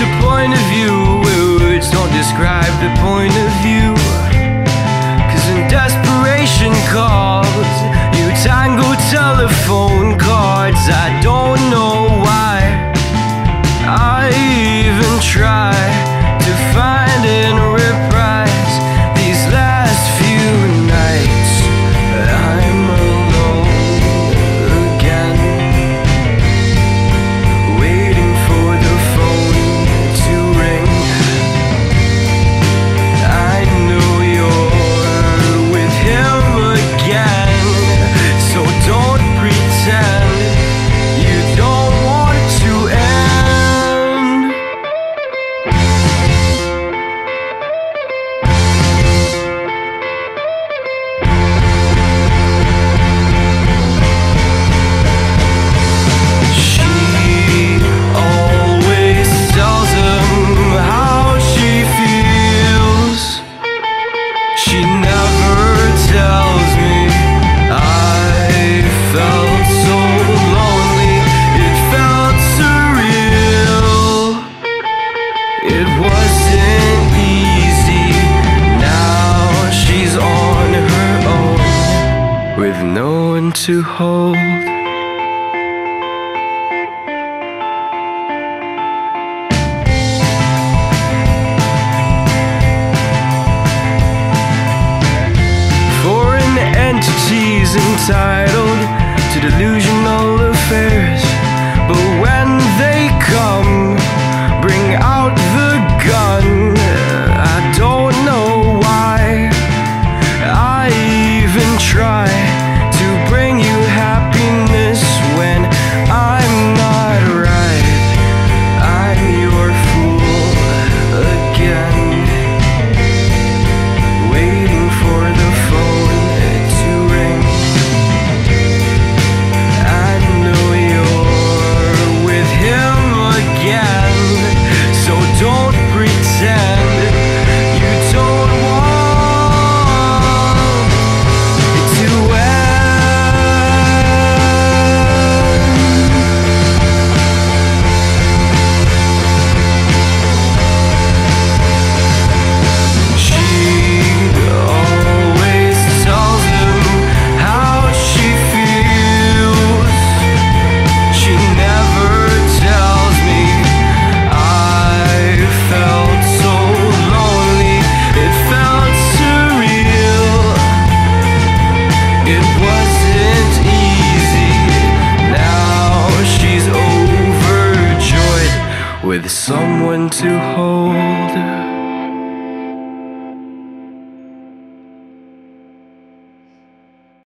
a point of view where words don't describe the point of view. 'Cause when desperation calls, you tangle telephone cards. I don't know why I even try to find and reprise these last few nights. I'm alone again, waiting for the phone to ring. I know you're with him again, so don't pretend you don't want it to end. She always tells him how she feels. She never tells me I felt so lonely. It felt surreal. It wasn't easy. Now she's on her own with no one to hold. Foreign entities entitled to delusional affairs, but when they come, bring out the gun. I don't know why I even try to bring you happiness when I'm not right. I'm your fool again, waiting for the phone to ring. I know you're with him again, so don't pretend you don't want it to end. She always tells him how she feels. She never tells me I felt so lonely. It felt surreal. It wasn't easy. Now she's overjoyed with someone to hold.